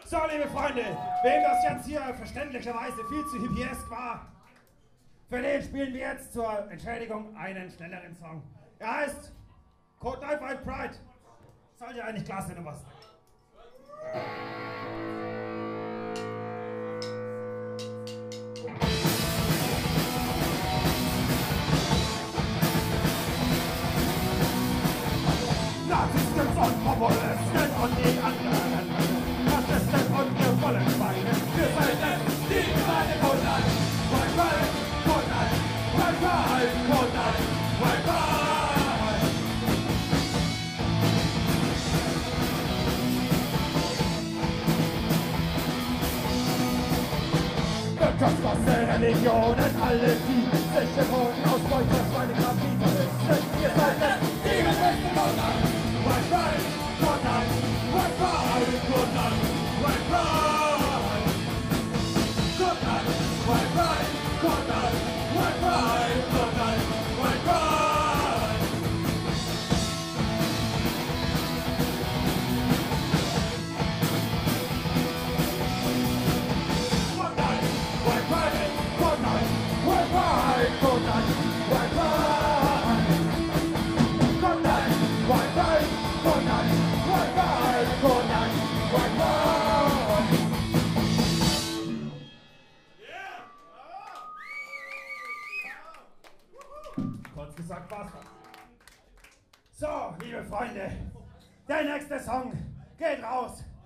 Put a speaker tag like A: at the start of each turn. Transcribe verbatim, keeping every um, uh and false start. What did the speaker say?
A: So, liebe Freunde, wem das jetzt hier verständlicherweise viel zu hippiesk war, für den spielen wir jetzt zur Entschädigung einen schnelleren Song. Er heißt Code Night White Pride. Sollte eigentlich klasse Nummer sein. Nazisten und Populisten und die anderen Rassisten und wir wollen Schweine. Wir seid es, die kleine Code Night White Pride, Code Night White Pride, Code Night White Pride. Wirtschaftsklasse, Religionen, alle die sich im Boden ausbeuten, meine Kapitalisten. Ihr seid es, die beste Code Night White Pride, Code Night White Pride, Code Night White Pride. Code Night White Pride, Code Night White Pride, Code Night White Pride. Code Night White Pride, Code Night White Pride, Code Night White Pride. Code Night White Pride, Code Night White Pride, Code Night White Pride. Kurz gesagt, war's das. So, liebe Freunde, der nächste Song geht raus